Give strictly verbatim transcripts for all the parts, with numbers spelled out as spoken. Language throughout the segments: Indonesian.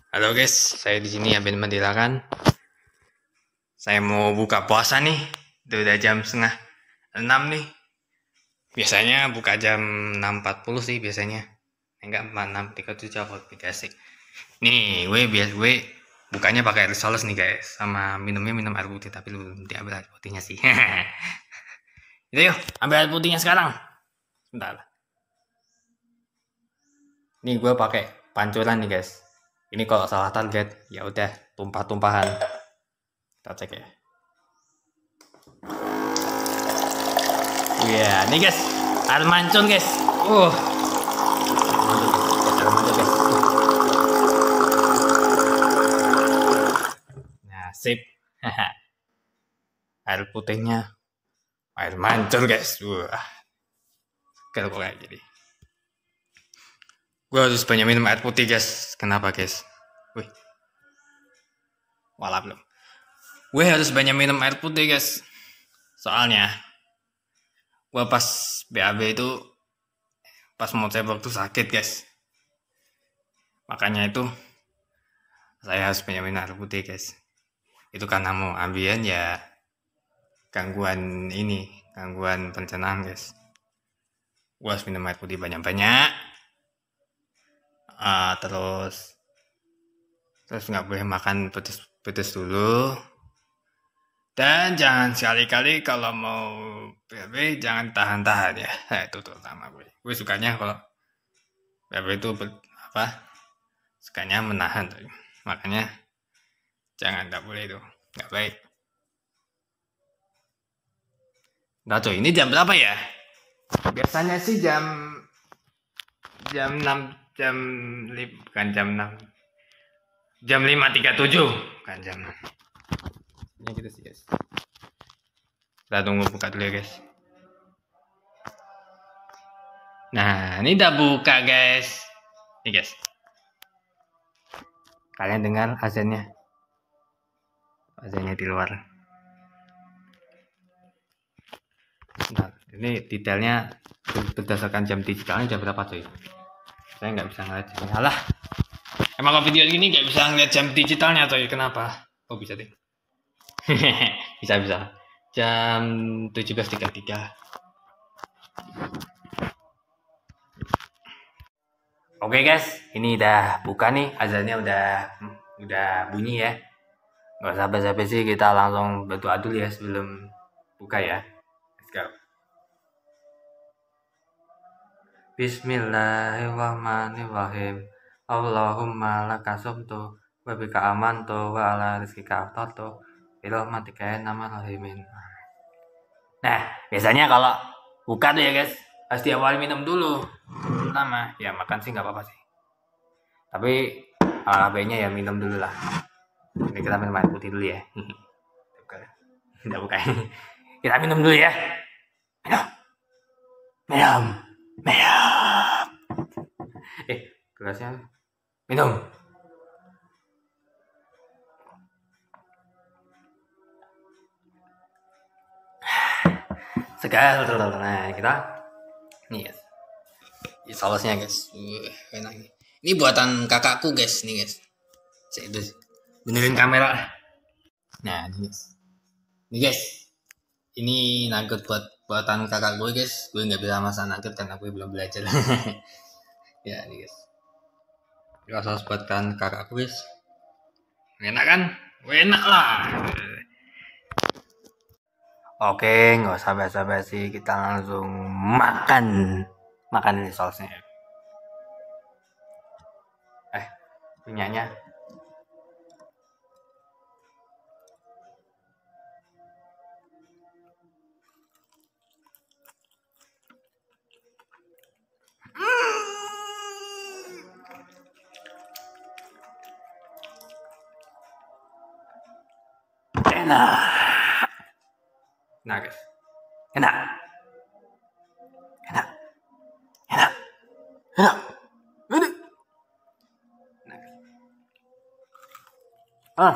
Halo guys, saya di sini Abin Madilakan. Saya mau buka puasa nih. Udah jam setengah enam nih. Biasanya buka jam enam empat puluh sih biasanya. Enggak empat enam tiga tujuh apa tiga sih. Nih, gue biasa gue bukanya pakai air soles nih guys. Sama minumnya minum air putih tapi belum diambil air putihnya sih. Itu yuk, ambil air putihnya sekarang. Sebentar. Ini gue pakai pancuran nih guys. Ini kalau salah target ya udah tumpah-tumpahan. Kita cek ya. Iya, yeah, nih guys, air mancur guys. Uh, air mancur guys. Nah, sip. Air putihnya, air mancur guys. Wah, kalau kayak gini. Gue harus banyak minum air putih guys. Kenapa guys? Wih, walah belum. Gue harus banyak minum air putih guys. Soalnya, gue pas B A B itu, pas mau cebok tuh sakit guys. Makanya itu, saya harus banyak minum air putih guys. Itu karena mau ambian ya gangguan ini, gangguan pencernaan guys. Gue harus minum air putih banyak-banyak. Uh, terus terus nggak boleh makan pedes-pedes dulu. Dan jangan sekali-kali kalau mau B A B jangan tahan-tahan ya. Nah, itu terutama gue. Gue sukanya kalau B A B itu apa? Sukanya menahan tuh. Makanya jangan, nggak boleh itu, nggak baik. Nggak tuh, ini jam berapa ya? Biasanya sih jam jam enam, jam lima, bukan jam enam, jam lima tiga puluh tujuh, bukan jam enam. Ini gitu sih guys. Kita tunggu buka dulu ya guys. Nah, ini udah buka guys. Nih guys, kalian dengar azannya? Azannya di luar. Nah, ini detailnya berdasarkan jam digitalnya jam berapa cuy? Saya nggak bisa ngeliat jamnya. Alah, emang kalau video ini nggak bisa ngeliat jam digitalnya cuy? Kenapa? Oh bisa deh. bisa bisa. Jam tujuh belas tiga puluh tiga. Oke guys, ini udah buka nih, azannya udah udah bunyi ya. Nggak sabar-sabar sih, kita langsung berdoa dulu ya sebelum buka ya. Let's go. Bismillahirrahmanirrahim. Allahumma laka sumtu wa bika amantu wa ala rizkika aftartu birahmatika ya arhamar rahimin. Nah, biasanya kalau buka tuh ya guys, harus diawali minum dulu. Pertama, ya makan sih nggak apa-apa sih. Tapi alabainya ya minum dulu lah. Ini kita minum air putih dulu ya. Tidak buka. Kita minum dulu ya. Minum. Minum. Minum. Eh, gelasnya minum. Segar. Nah, kita nih guys. Ini sausnya guys. Uh, enak nih. Ini buatan kakakku guys, nih guys. Saya itu benerin kamera. Nah, ini guys. Nih guys. Ini nugget buat buatan kakak gue guys. Gue nggak bisa masak nugget karena gue belum belajar. Ya, nih guys. Ini saus buatan kakakku guys. Enak kan? Enak lah. Oke, nggak usah basa-basi, kita langsung makan. Makan ini sausnya. Eh, minyaknya. Enak. Nah guys, enak. Enak. Enak. Enak. Enak. Nah. Ah.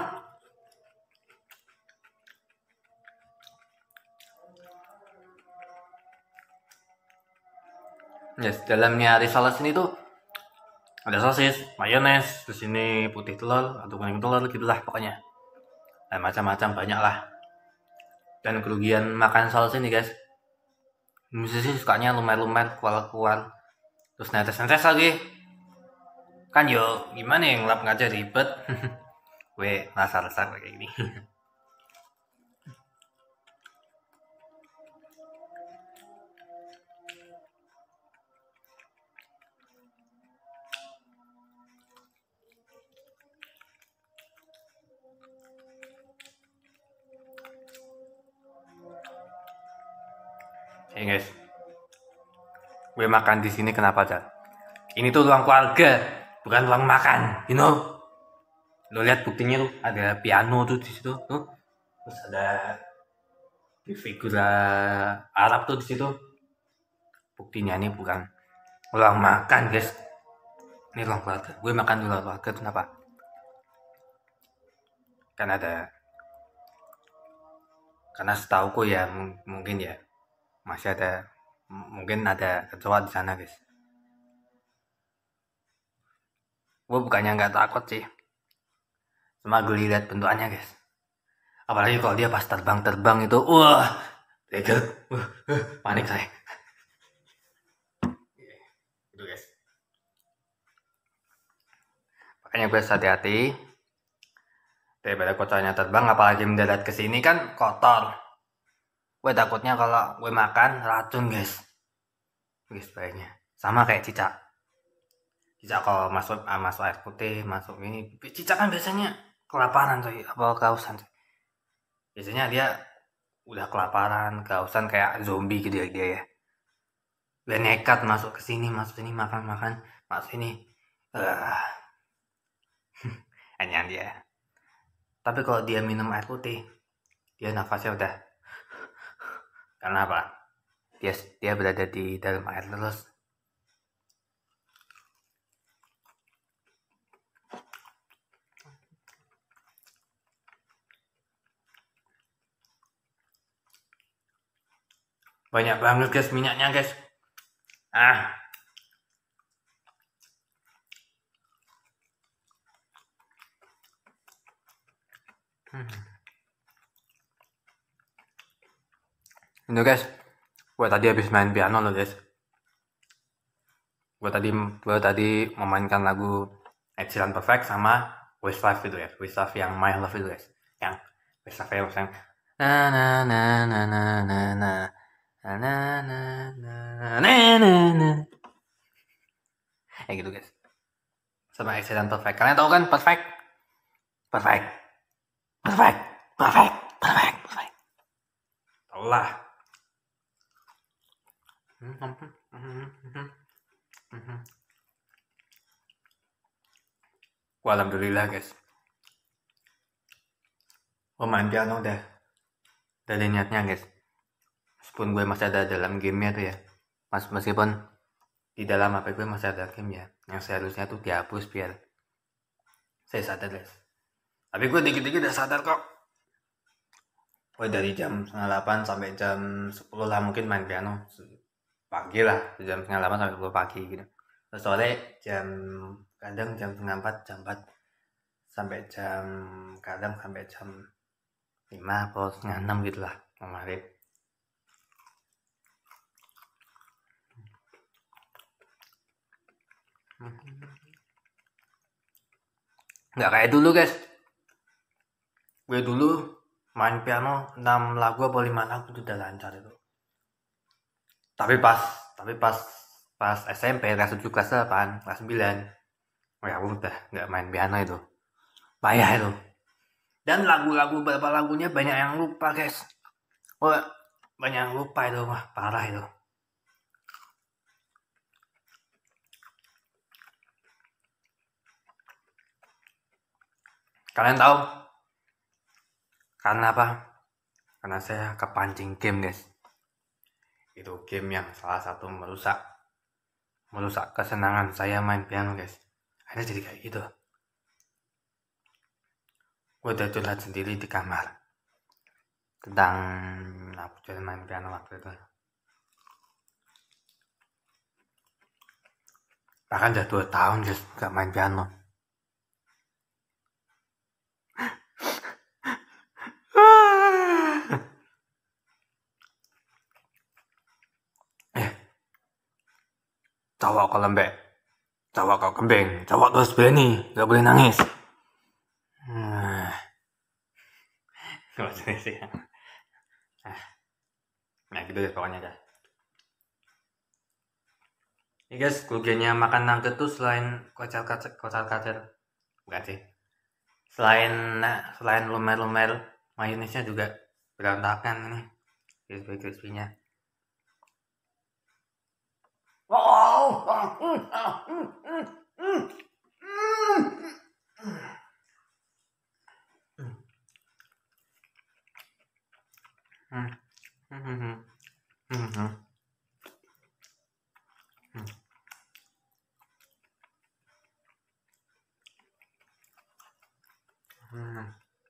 Yes, dalamnya risalah ini tuh ada sosis, mayones, terus ini putih telur atau kuning telur gitulah pokoknya. Dan macam-macam banyak lah. Dan kerugian makan saus ini guys, musisi sukanya lumer-lumer, kual-kual, terus netes-netes lagi. Kan yo gimana yang ngelap ngajar ribet. Gue rasa-rasa kayak gini. Hey guys, gue makan di sini kenapa aja? Ini tuh ruang keluarga, bukan ruang makan, you know? Lo lihat buktinya tuh, ada piano tuh di situ, tuh. Terus ada figura Arab tuh di situ. Buktinya ini bukan ruang makan guys, ini ruang keluarga. Gue makan di ruang keluarga kenapa? Kan ada, karena setauku ya m- mungkin ya masih ada, m- mungkin ada kecoa di sana guys. Gue bukannya nggak takut sih, cuma geli lihat bentukannya guys. Apalagi kalau dia pas terbang-terbang itu, wah, tega, wah, uh, panik saya. Itu guys. Makanya gue hati-hati daripada kotornya terbang, apalagi mendarat ke sini kan kotor. Gue takutnya kalau gue makan racun guys. Guys baiknya sama kayak cicak. Cicak kalau masuk ah, masuk air putih, masuk ini, cicak kan biasanya kelaparan coy, apa kehausan coy. Biasanya dia udah kelaparan, kehausan kayak zombie gitu ya dia ya. Dia nekat masuk ke sini, masuk sini makan-makan, masuk sini. Uh, hanya dia. Tapi kalau dia minum air putih, dia nafasnya udah. Karena apa? Dia dia berada di dalam air terus. Banyak banget guys minyaknya guys. Ah. Hmm. Ini guys, gue tadi habis main piano loh guys. Gue tadi gue tadi memainkan lagu Ed Sheeran Perfect sama Westlife itu ya, Westlife yang My Love itu guys, yang Westlife yang yang na na na na na na na na na na na na na kayak gitu guys, sama Ed Sheeran Perfect. Kalian tahu kan Perfect, Perfect, Perfect, Perfect, Perfect, Perfect. Tahu lah. Wah, alhamdulillah guys. Oh, main piano udah. Udah ada niatnya guys. Meskipun gue masih ada dalam gamenya tuh ya. Mas meskipun di dalam H P gue masih ada game ya. Yang seharusnya tuh dihapus biar saya sadar guys. Tapi gue dikit-dikit udah sadar kok. Gue dari jam setengah delapan sampai jam sepuluh lah mungkin main piano. Pagi lah, jam setengah delapan sampai sepuluh pagi gitu. Terus sore jam kadang jam setengah empat, jam empat sampai jam kadang sampai jam lima atau setengah enam gitu lah maghrib. Nggak kayak dulu guys. Gue dulu main piano enam lagu apa lima lagu itu udah lancar itu. Tapi pas tapi pas pas S M P kelas tujuh, kelas delapan, kelas sembilan, oh ya udah nggak main piano itu. Payah itu. Dan lagu-lagu beberapa lagunya banyak yang lupa guys. Wah, banyak yang lupa itu, wah parah itu. Kalian tahu karena apa? Karena saya kepancing game guys. Itu game yang salah satu merusak merusak kesenangan saya main piano guys. Akhirnya jadi kayak gitu. Gue udah curhat sendiri di kamar tentang aku jadi main piano waktu itu. Bahkan udah dua tahun guys gak main piano. Eh, cowok kok lembek, cowok kok kembing, cowok terus berani, gak boleh nangis. Hmm. Gak usah sih. Nah gitu deh pokoknya guys. Ini guys, kerugiannya makan nugget tuh selain kocar kacir, kocar kacir, bukan sih. Selain nah, selain lumer-lumer, mayonesnya juga berantakan ini, crispy-crispy-nya. Wow. Hmm. Hmm. Hmm. Hmm. Hmm. Hmm.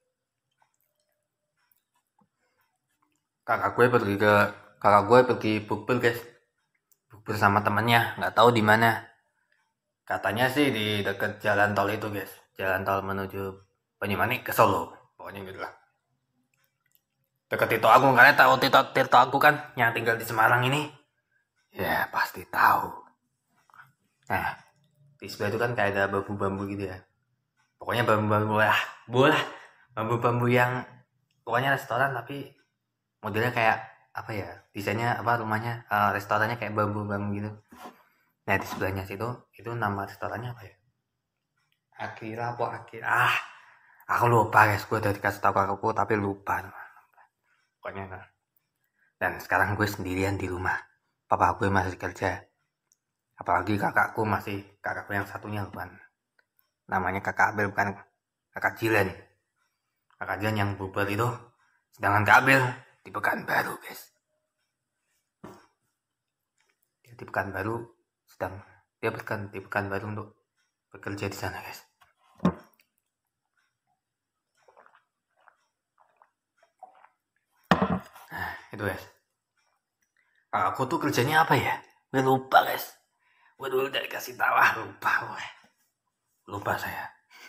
Kakak gue pergi ke kakak gue pergi bukber guys, bukber sama temennya, nggak tahu di mana. Katanya sih di dekat jalan tol itu guys, jalan tol menuju Banyumanik ke Solo, pokoknya gitu lah. Dekat Tito Agung, kalian tahu Tito Tito aku kan, yang tinggal di Semarang ini. Ya pasti tahu. Nah di sebelah itu kan kayak ada bambu-bambu gitu ya. Pokoknya bambu-bambu lah, bolah, bambu-bambu yang pokoknya restoran tapi modelnya kayak apa ya, desainnya apa, rumahnya uh, restorannya kayak bambu-bambu gitu. Nah di sebelahnya situ itu nama restorannya apa ya, Akira apa Akira, ah aku lupa guys, gue udah dikasih tahu kakakku tapi lupa pokoknya kan. Dan sekarang gue sendirian di rumah, papa gue masih kerja, apalagi kakakku masih, kakakku yang satunya bukan, namanya kakak Abel bukan kakak Jilen, kakak Jilen yang bubar itu, sedangkan Kak Abel di Pekanbaru guys, dia di Pekanbaru sedang dia bukan di Pekanbaru untuk bekerja di sana guys. Nah itu guys, aku tuh kerjanya apa ya, gue lupa guys, gue dulu udah dikasih tahu, ah lupa gue, lupa saya.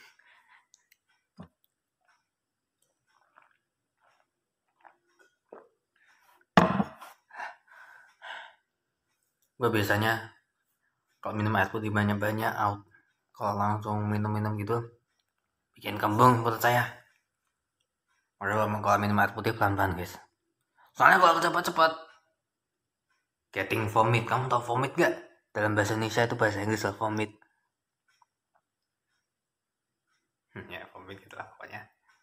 Gue biasanya kalau minum air putih banyak-banyak out, kalau langsung minum-minum gitu bikin kembung perut saya. Padahal kalau minum air putih pelan-pelan guys, soalnya kalau cepat-cepat getting vomit. Kamu tau vomit gak? Dalam bahasa Indonesia itu bahasa Inggris lah vomit. Hmm, ya vomit gitulah pokoknya.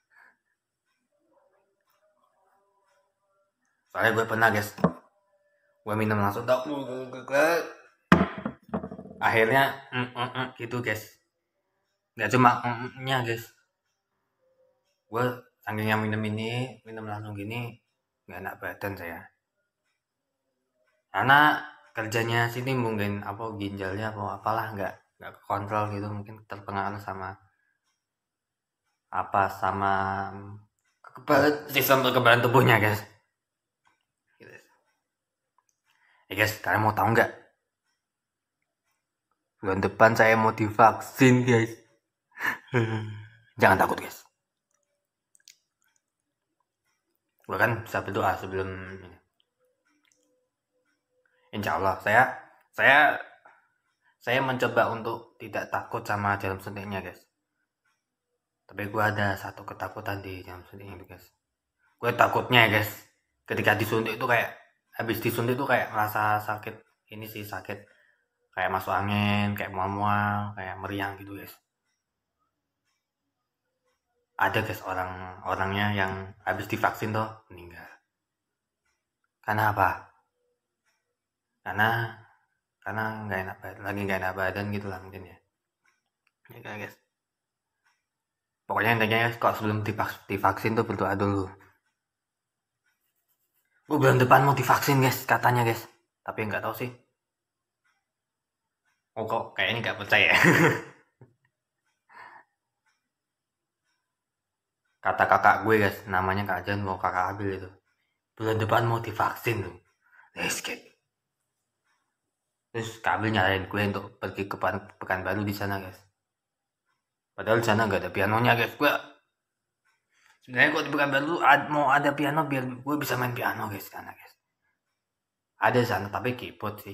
Soalnya gue pernah guys, gue minum langsung tau, akhirnya mm, mm, mm, gitu guys. Gak cuma mm, nya guys, gue saking yang minum ini, minum langsung gini, gak enak badan saya. Karena kerjanya sini mungkin apa ginjalnya apa apalah nggak nggak kontrol gitu, mungkin terpengaruh sama apa, sama kekebalan, sistem kekebalan tubuhnya guys. Ya guys, kalian mau tahu nggak? Bulan depan saya mau divaksin guys. Jangan takut guys. Gue kan bisa berdoa sebelum ini. Insya Allah saya saya saya mencoba untuk tidak takut sama jarum suntiknya guys. Tapi gue ada satu ketakutan di jarum suntik itu guys. Gue takutnya guys, ketika disuntik itu kayak habis disuntik itu kayak merasa sakit, ini sih sakit kayak masuk angin, kayak mual-mual, kayak meriang gitu guys. Ada guys orang-orangnya yang habis divaksin tuh meninggal. Karena apa? Karena karena nggak enak badan, lagi nggak enak badan gitu lah mungkin ya. Ya guys. Pokoknya intinya guys, kalau sebelum divaksin tuh berdoa dulu. Gue bulan depan mau divaksin guys, katanya guys. Tapi nggak tahu sih. Oh kok kayaknya nggak percaya. Kata kakak gue guys, namanya Kak Jan, mau kakak Abil itu, bulan depan mau divaksin tuh. Let's get. Terus Kamil nyaranin gue untuk pergi ke Pekanbaru di sana guys. Padahal di sana nggak ada pianonya guys. Gue sebenarnya kok di Pekanbaru mau ada piano biar gue bisa main piano guys sana guys. Ada sana tapi keyboard sih.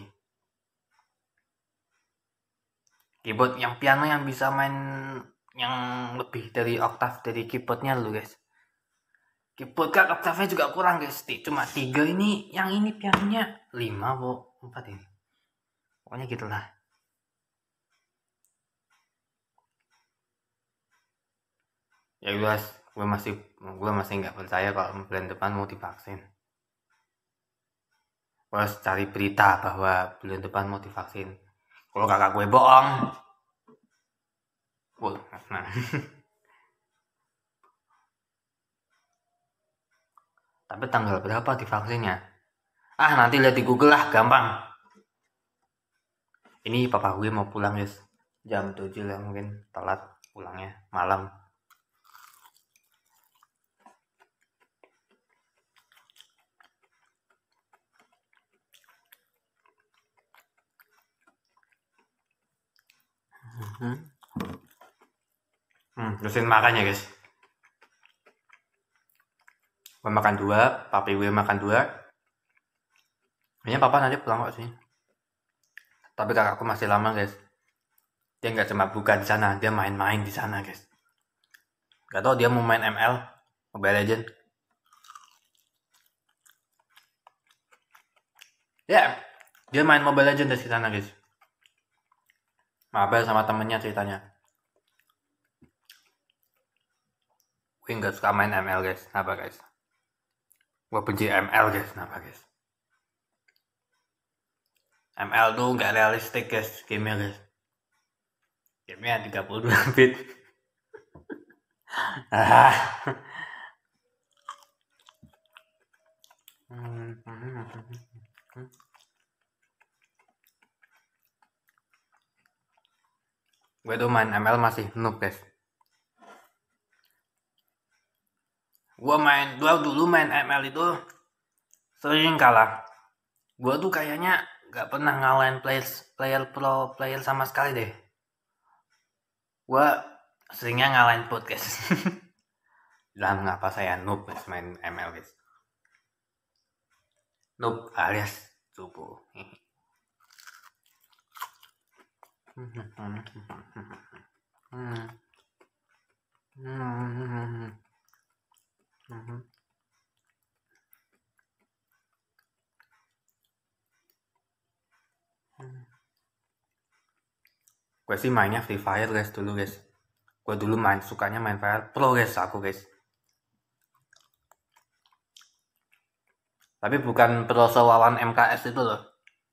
Keyboard yang piano yang bisa main yang lebih dari oktav dari keyboardnya lu guys. Keyboard kan oktavnya juga kurang guys. Cuma tiga ini, yang ini pianonya lima bu, empat ini. Pokoknya gitulah. Ya guys, gue masih gue masih nggak percaya kalau bulan depan mau divaksin. Gue harus cari berita bahwa bulan depan mau divaksin. Kalau kakak gue bohong, gue nah. Tapi tanggal berapa divaksinnya? Ah nanti lihat di Google lah, gampang. Ini papa gue mau pulang guys, jam tujuh lah mungkin telat pulangnya malam. Hmm, hmm terusin makannya guys. Gue makan dua, papi gue makan dua. Kayaknya papa nanti pulang kok sih. Tapi kakakku masih lama guys. Dia nggak cuma buka di sana, dia main-main di sana guys. Gak tau dia mau main M L, Mobile Legend. Ya, dia main Mobile Legend di sana guys. Mabel sama temennya ceritanya. Gue nggak suka main M L guys, kenapa guys? Gue benci M L guys, kenapa guys? M L tuh nggak realistik guys, gamenya guys. Gamenya tiga puluh dua bit. Ah. Gue tuh main M L masih noob guys. Gue main, gue dulu main M L itu sering kalah. Gue tuh kayaknya gak pernah ngalahin player, player pro player sama sekali deh. Gue seringnya ngalahin bot guys. Bilang ngapa saya noob guys main M L guys. Noob alias cupu. Gue sih mainnya Free Fire guys dulu guys. Gue dulu main sukanya main Fire Pro guys aku guys. Tapi bukan pro sewawan M K S itu loh.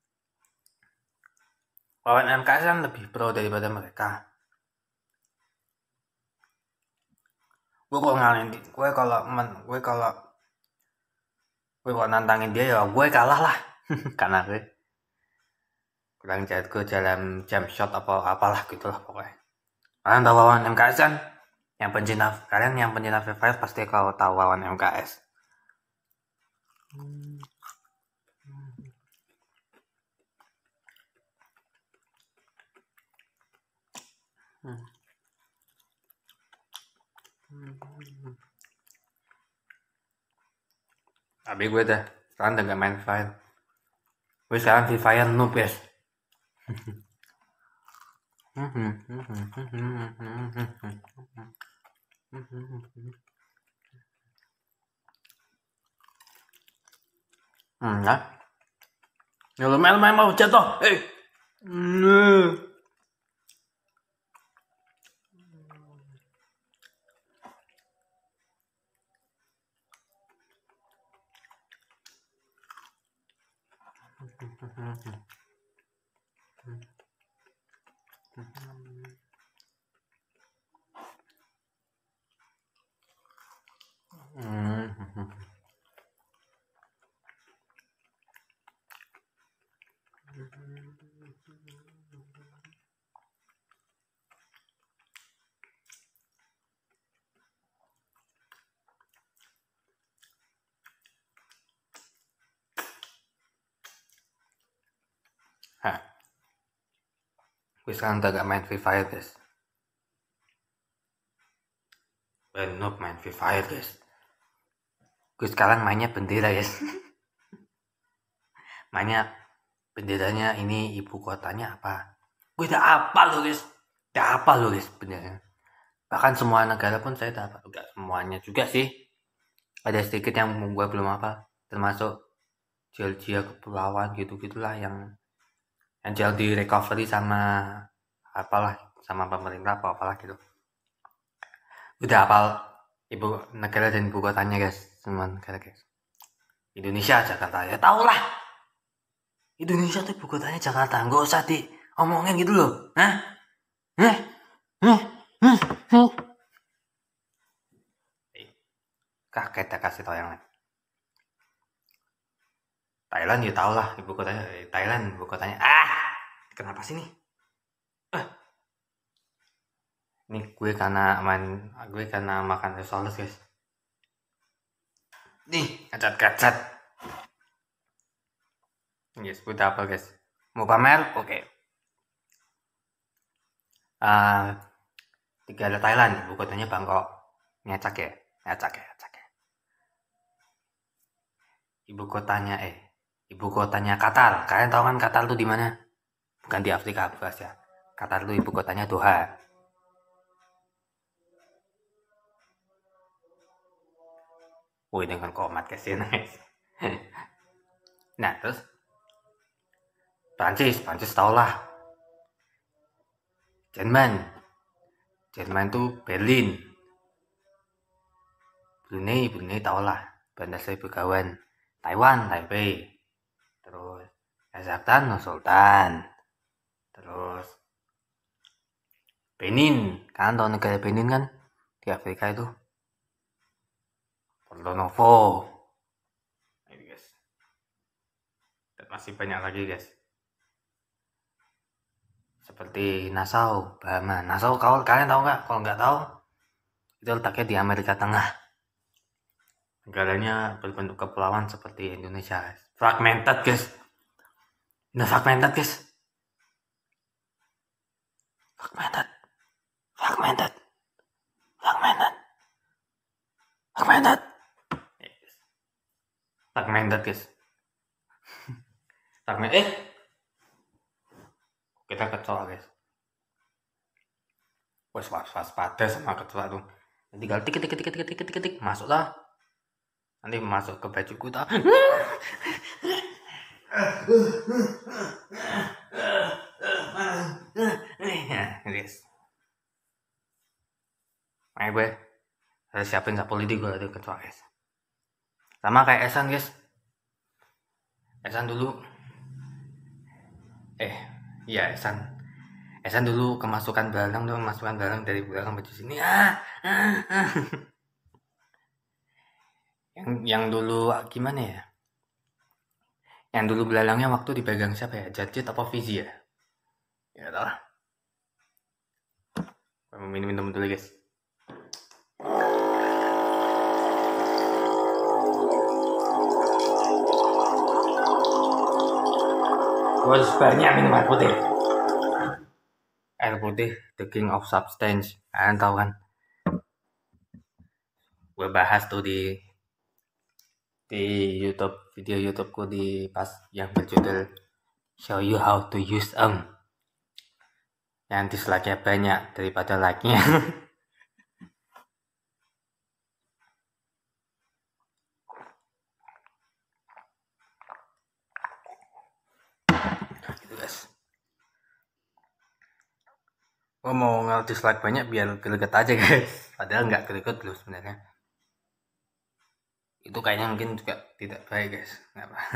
Wawan M K S kan lebih pro daripada mereka. Gue kalau ngalahin, gue kalau men, gue kalau gue kalau nantangin dia ya gue kalah lah. Karena gue kurang jago dalam jump shot apa apalah gitulah pokoknya. Kalian tahu Wawan M K S kan? Yang pencinta kalian yang pencinta Free Fire pasti kalau tahu Wawan M K S. Hmm. Hmm. Hmm. Tapi gue dah sekarang udah gak main Free Fire. Gue sekarang Free Fire noob guys. Hmm, ya. Ya lu main main mau jatuh. Eh. Hmm. Hah, Gue sekarang udah gak main Free Fire guys. Gue noob main Free Fire guys. Gue sekarang mainnya bendera guys. Mainnya benderanya ini ibu kotanya apa. Gue udah hafal loh guys. Udah hafal loh guys benderanya. Bahkan semua negara pun saya udah hafal. Enggak semuanya juga sih. Ada sedikit yang gue belum hafal. Termasuk Georgia, kepulauan gitu-gitulah yang yang jauh di recovery sama apalah, sama pemerintah apa apalah gitu. Udah hafal ibu negara dan ibu kotanya guys, semua negara guys. Indonesia, Jakarta, ya tau lah. Indonesia tuh ibu kotanya Jakarta, nggak usah diomongin gitu loh. Hah? Hah? Hah? Hah? Hah? Kaget ya kasih tau yang lain. Thailand ya tau lah ibu kotanya. Thailand ibu kotanya. Ah, kenapa sih nih? Ah. Ini gue karena main, gue karena makan risoles guys. Nih, kacat-kacat. Yes, gue udah apa guys. Mau pamer? Oke. Okay. Uh, tiga ada Thailand, ibu kotanya Bangkok. Ngacak ya, ngacak ya, ngacak ya. Ibu kotanya eh, ibu kotanya Qatar. Kalian tahu kan Qatar tuh di mana? Bukan di Afrika, bukan ya. Qatar tuh ibu kotanya Doha. Woi, dengan komat kesini. Nah, terus Prancis, Prancis tau lah. Jerman, Jerman tuh Berlin. Brunei, Brunei tau lah. Bandar Seri Begawan. Taiwan, Taipei. Terus Kazakhstan, Nur Sultan. Terus Benin, kalian tau negara Benin kan? Di Afrika itu. Porto Novo. Ini guys. Dan masih banyak lagi guys. Seperti Nassau, Bahama. Nassau kalau kalian tahu nggak? Kalau nggak tahu, itu letaknya di Amerika Tengah. Negaranya berbentuk kepulauan seperti Indonesia. Fragmented guys. Nah fragmented guys. Fragmented. Fragmented. Fragmented. Fragmented. Fragmented guys. Fragmented. Eh. Kita kecoa guys. Wes waspada sama kecoa tuh. Tinggal tik tik tik tik tik tik tik tik masuk lah. Nanti masuk ke bajuku tak. Guys. Makanya gue harus siapin sapu lidi gue ada kecoa guys. Sama kayak Esan guys. Esan dulu. Eh, iya Esan. Esan dulu kemasukan barang tuh, kemasukan barang dari belakang baju sini. Ah, ah, ah. Yang yang dulu gimana ya? Yang dulu belalangnya waktu dipegang siapa ya? Jadjit apa Fizi ya? Ya tau lah. Gue mau minum-minum dulu guys. Gue harus banyak minum air putih. Air putih, the king of substance. Kalian tahu kan? Gue bahas tuh di di YouTube, video YouTubeku di pas yang berjudul Show You How to Use Em. Yang dislike-nya banyak daripada like-nya. Gitu guys. Gue mau nge-dislike banyak biar greget aja guys. Padahal nggak greget loh sebenarnya. Itu kayaknya mungkin juga tidak baik guys. Nggak apa.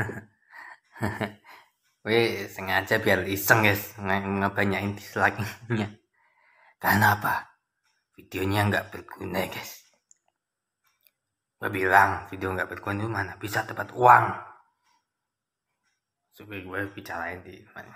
Gue sengaja biar iseng guys ngebanyain dislike-nya. Karena apa? Videonya nggak berguna guys. Gue bilang video nggak berguna mana bisa dapat uang. Supaya gue bicarain di mana.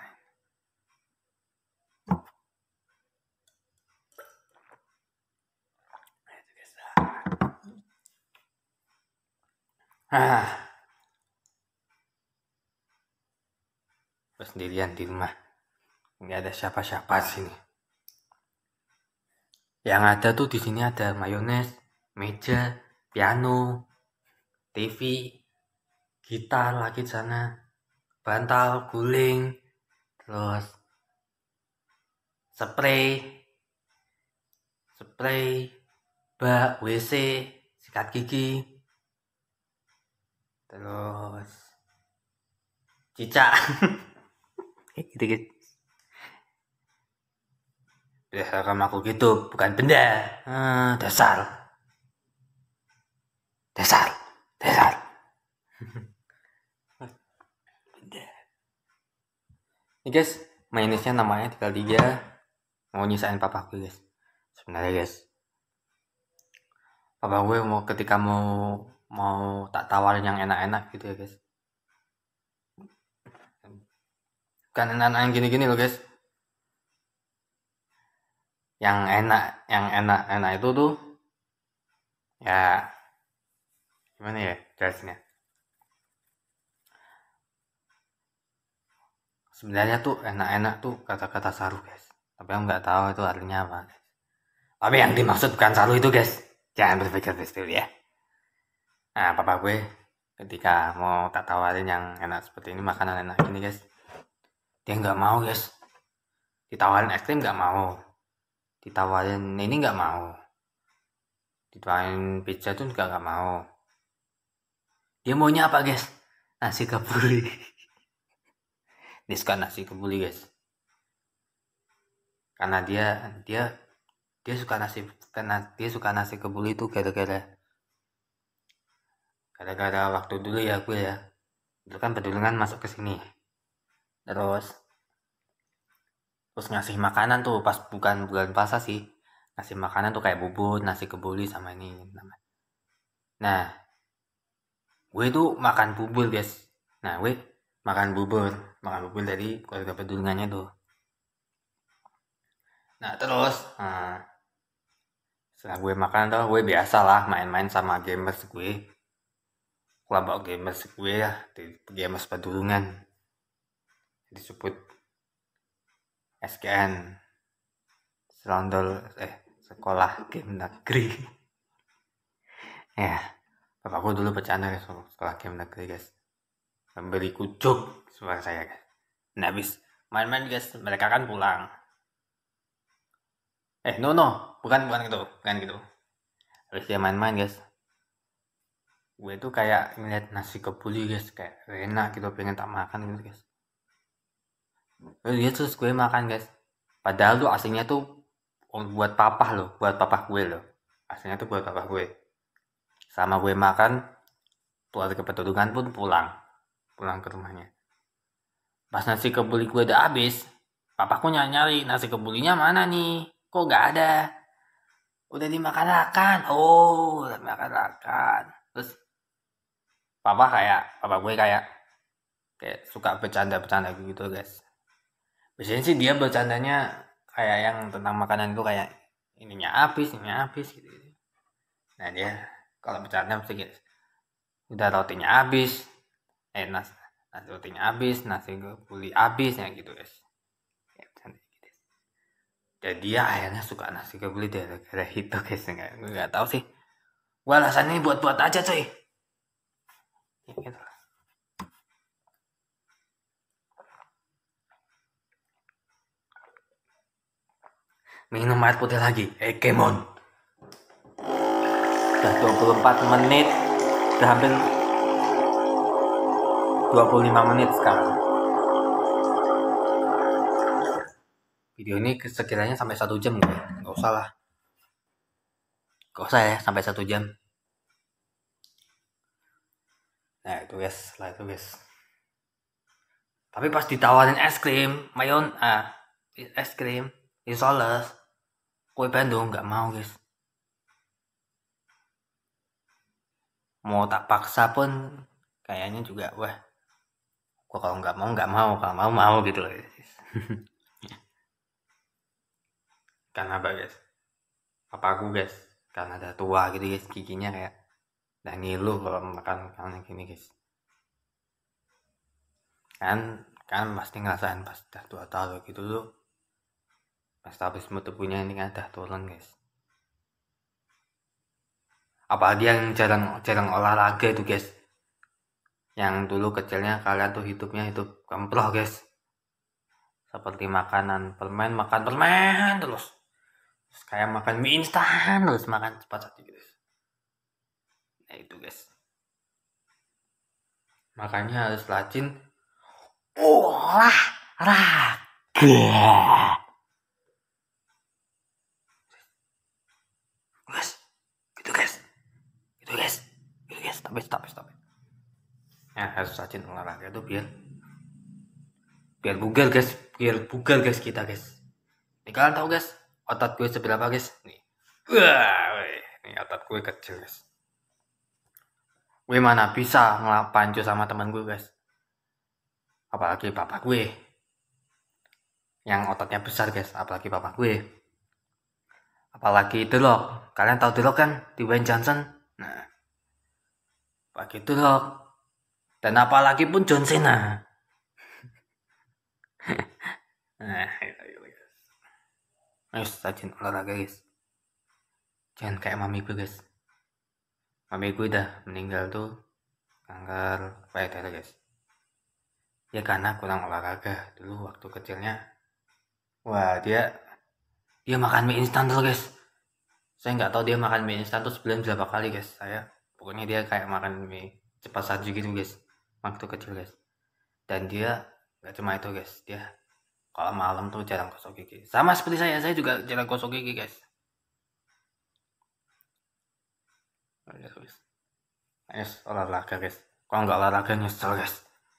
Ah, gue sendirian di rumah nggak ada siapa-siapa sini. Yang ada tuh di sini ada mayones, meja, piano, T V, gitar lagi di sana, bantal, guling, terus spray, spray, bak, W C, sikat gigi, terus cicak, gitu gitu. Biasa sama aku gitu, bukan benda. Hmm, dasar, dasar, dasar. Benda. Ini guys, mainisnya namanya tinggal tiga. Mau nyisain papaku guys. Sebenarnya guys, papa gue mau ketika mau mau tak tawarin yang enak-enak gitu ya guys. Kan enak-enak yang gini-gini loh guys. Yang enak, yang enak-enak itu tuh ya gimana ya jelasnya. Sebenarnya tuh enak-enak tuh kata-kata saru guys. Tapi aku nggak tahu itu artinya apa guys. Tapi yang dimaksud bukan saru itu guys. Jangan berpikir dulu ya. Nah papa gue ketika mau tak tawarin yang enak seperti ini, makanan enak gini guys, dia nggak mau guys. Ditawarin es krim nggak mau, ditawarin ini nggak mau, ditawarin pizza tuh juga nggak mau. Dia maunya apa guys? Nasi kebuli. Dia suka nasi kebuli guys, karena dia dia dia suka nasi karena dia suka nasi kebuli itu gara-gara gara-gara waktu dulu ya gue ya, itu kan pedulungan masuk ke sini, terus terus ngasih makanan tuh pas bukan bulan puasa sih, ngasih makanan tuh kayak bubur, nasi kebuli sama ini. Nah, gue tuh makan bubur guys. Nah, gue makan bubur, makan bubur dari keluarga pedulungannya tuh. Nah, terus nah, setelah gue makan tuh, gue biasalah main-main sama gamers gue. Kelompok gamers gue ya, di gamers pedulungan. Disebut S K N. Serondol eh sekolah game negeri. Ya, bapakku dulu bercanda guys, sekolah game negeri guys. Memberi kucuk suara saya guys. Nah, habis main-main guys, mereka kan pulang. Eh, no no, bukan bukan gitu, bukan gitu. Habis dia main-main guys, gue tuh kayak ngeliat nasi kebuli guys, kayak enak gitu, pengen tak makan gitu guys. Terus dia terus gue makan guys. Padahal tuh aslinya tuh buat papa loh, buat papa gue loh. Aslinya tuh buat papa gue. Sama gue makan, keluarga pedulungan pun pulang, pulang ke rumahnya. Pas nasi kebuli gue udah habis, papaku nyari-nyari nasi kebulinya mana nih? Kok gak ada? Udah dimakan-makan. Oh, udah dimakan-makan. Terus papa kayak, papa gue kayak kayak suka bercanda-bercanda gitu guys. Biasanya sih dia bercandanya kayak yang tentang makanan itu kayak ininya habis, ininya habis gitu. Nah dia kalau bercanda mesti gitu. Udah rotinya habis, eh nas, nasi rotinya habis, nasi kebuli habis ya gitu guys. Ya, bercanda gitu. Jadi dia akhirnya suka nasi kebuli gara-gara itu guys. Nggak, nggak tahu sih. Gua alasannya buat-buat aja coy. Ya gitu. Minum air putih lagi, eh kemon. Udah dua puluh empat menit, udah hampir dua puluh lima menit sekarang. Video ini sekiranya sampai satu jam nih, nggak usah lah. Nggak usah ya, sampai satu jam. Nah itu guys, setelah itu guys. Tapi pas ditawarin es krim, mayon, ah, es krim, isoles, kue Bandung nggak mau guys. Mau tak paksa pun kayaknya juga wah, gua kalau nggak mau nggak mau, kalau mau mau gitu loh guys. Karena apa guys? Papaku guys, karena udah tua gitu guys, giginya kayak udah ngilu kalau makan makanan gini guys. Kan kan pasti ngerasain pas udah dua tahun gitu tuh, metabolisme tubuhnya ini kan udah turun guys. Apalagi yang jarang jarang olahraga itu guys, yang dulu kecilnya kalian tuh hidupnya hidup kemproh guys, seperti makanan permen makan permen terus, terus kayak makan mie instan terus makan cepat saja guys. Nah itu guys, makanya harus rajin olahraga guys, gitu guys, gitu guys, gitu guys, stop stop stop. Nah harus rajin olahraga itu biar biar bugar guys, biar bugar guys kita guys. Nih kalian tahu guys otot gue seberapa guys? Nih, wah, nih otot gue kecil guys. Gue mana bisa ngelapancu sama teman gue guys, apalagi bapak gue yang ototnya besar guys, apalagi bapak gue, apalagi The Rock. Kalian tahu The Rock kan, Dwayne Johnson? Nah, apalagi The Rock, dan apalagi pun John Cena. Nah, itu guys. Ayo rajin olahraga guys, jangan kayak mami gue guys. Mami gue udah meninggal tuh kanker payudara guys, ya karena kurang olahraga. Dulu waktu kecilnya, wah dia dia makan mie instan tuh guys. Saya nggak tahu dia makan mie instan tuh sebulan berapa kali guys. Saya pokoknya dia kayak makan mie cepat saji gitu guys waktu kecil guys. Dan dia nggak cuma itu guys, dia kalau malam tuh jarang gosok gigi, sama seperti saya. Saya juga jarang gosok gigi guys. Ayo guys, ayo olahraga guys. Kalau nggak olahraga nyesel guys.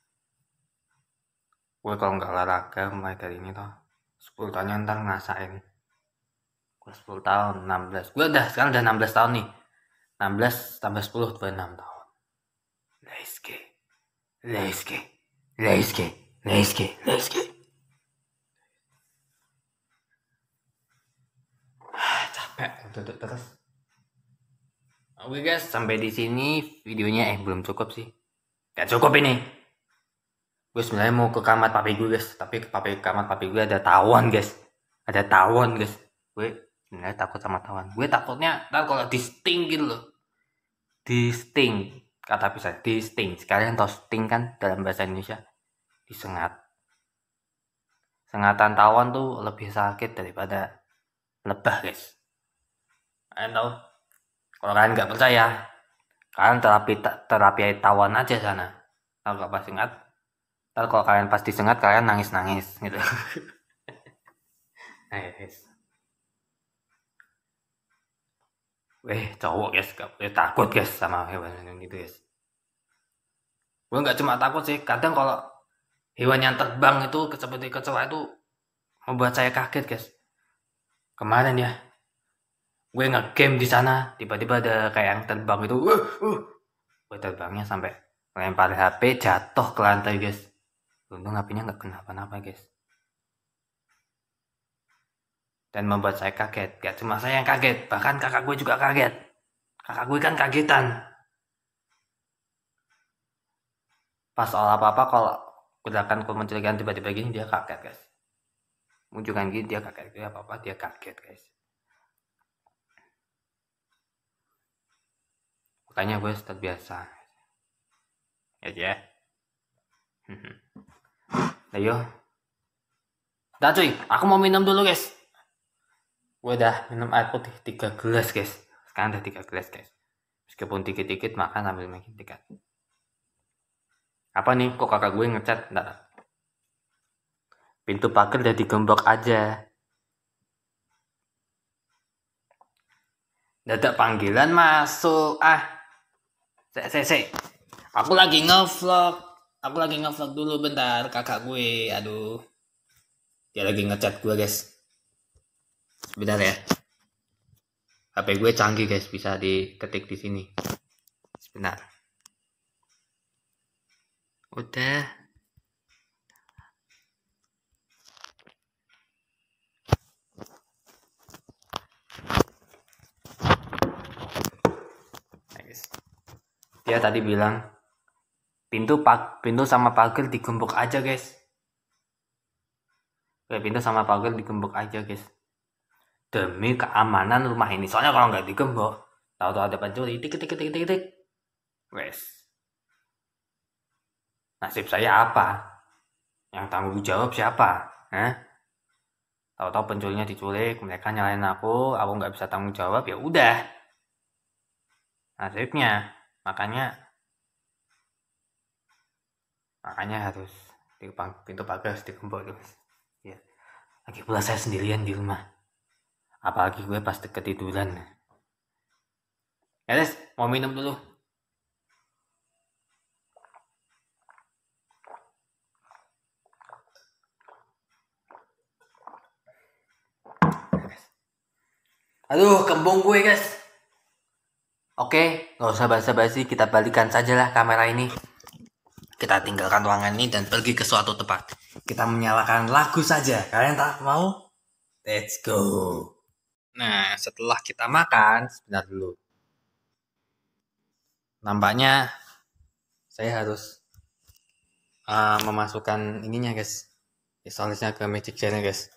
Gue kalau nggak olahraga mulai dari ini tuh sepuluh tahun ntar ngerasain. Gue sepuluh tahun, enam belas. Gue udah sekarang udah enam belas tahun nih. enam belas tambah sepuluh, dua puluh enam tahun. Let's go. Let's go. Let's go. Let's go. Let's go. Capek duduk terus. Oke guys, sampai di sini videonya. Eh belum cukup sih. Gak cukup ini. Gue sebenarnya mau ke kamar papi gue guys, tapi ke papi kamar papi gue ada tawon guys. Ada tawon guys. Gue sebenarnya takut sama tawon. Gue takutnya ntar kalau di sting gitu loh. Di sting, kata bisa di sting. Sekalian tau sting kan dalam bahasa Indonesia, disengat. Sengatan tawon tuh lebih sakit daripada lebah guys. Kalian tahu? Kalau kalian nggak percaya, kalian terapi terapi tawon aja sana. Kalau nggak pas sengat, ntar kalau kalian pas disengat kalian nangis nangis gitu. Nah guys, weh cowok guys, gak boleh takut guys sama hewan yang gitu guys. Gue nggak cuma takut sih, kadang kalau hewan yang terbang itu seperti kecoa itu membuat saya kaget guys. Kemarin ya, gue nge-game di sana, tiba-tiba ada kayak yang terbang itu, uh, uh. Gue terbangnya sampai lempar H P jatuh ke lantai guys. Untung H P-nya nggak kenapa-napa guys. Dan membuat saya kaget. Gak cuma saya yang kaget, bahkan kakak gue juga kaget. Kakak gue kan kagetan. Pas soal apa-apa, kalau gerakan mencurigakan tiba-tiba gini, dia kaget guys. Munculkan gini, dia kaget. Dia apa-apa, dia kaget guys. Makanya gue terbiasa. Ya ya. Ayo. Dah cuy, aku mau minum dulu guys. Gue udah minum air putih tiga gelas guys. Sekarang udah tiga gelas guys. Meskipun dikit-dikit makan sambil makin dekat. Apa nih, kok kakak gue ngecat? Nggak. Pintu pagar udah digembok aja. Dadak panggilan masuk. Ah. Sek sek sek. Aku lagi nge-vlog. Aku lagi nge-vlog dulu bentar, kakak gue. Aduh. Dia lagi ngecat gue guys. Sebentar ya. H P gue canggih guys, bisa diketik di sini. Sebentar. Udah. Nah, guys. Dia tadi bilang pintu pak pintu sama pagar digembok aja guys. Kayak pintu sama pagar digembok aja guys. Demi keamanan rumah ini. Soalnya kalau nggak digembok, tahu-tahu ada pencuri, tik tik tik tik tik. Wes. Nasib saya apa? Yang tanggung jawab siapa? Hah? Tahu-tahu pencurinya diculik, mereka nyalain aku, aku nggak bisa tanggung jawab, ya udah. Nasibnya, makanya makanya harus di pintu pagar harus digembok terus. Ya. Lagi pula saya sendirian di rumah. Apalagi gue pas ketiduran. Ya guys, mau minum dulu. Aduh, kembung gue guys. Oke, gak usah basa-basi, kita balikan sajalah kamera ini. Kita tinggalkan ruangan ini dan pergi ke suatu tempat. Kita menyalakan lagu saja. Kalian tak mau? Let's go. Nah, setelah kita makan, sebentar dulu. Nampaknya saya harus uh, memasukkan ininya guys. Installasinya ke Magic Channel guys.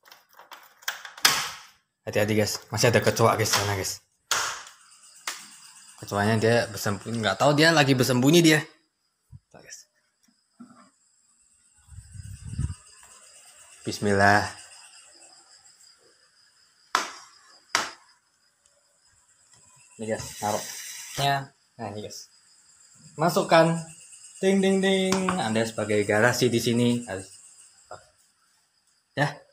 Hati-hati guys, masih ada kecoa guys sana guys. Kecoanya dia bersembunyi, nggak tahu dia lagi bersembunyi dia. Tuh, guys. Bismillah. Ini guys, taruhnya. Nah ini guys, masukkan. Ding ding ding. Anda sebagai garasi di sini harus. Ya.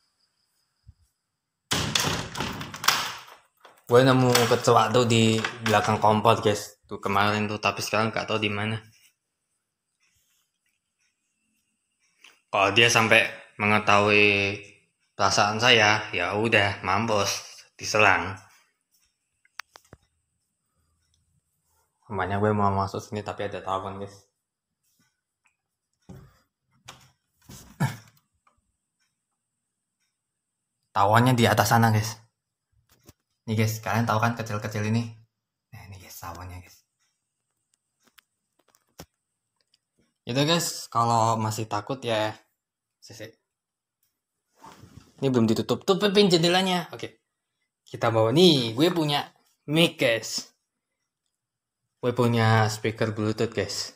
Gue nemu kecoa tuh di belakang kompor guys. Tuh kemarin tuh, tapi sekarang nggak tahu di mana. Kalau dia sampai mengetahui perasaan saya, ya udah mampus, diserang. Namanya gue mau masuk sini tapi ada tawon guys. Tawonnya di atas sana guys. Nih guys, kalian tahu kan kecil-kecil ini? Nah ini guys, tawonnya guys. Itu guys, kalau masih takut ya sisi. Ini belum ditutup, tutupin jendelanya. Oke. Kita bawa nih, gue punya mic guys. Gue punya speaker Bluetooth guys.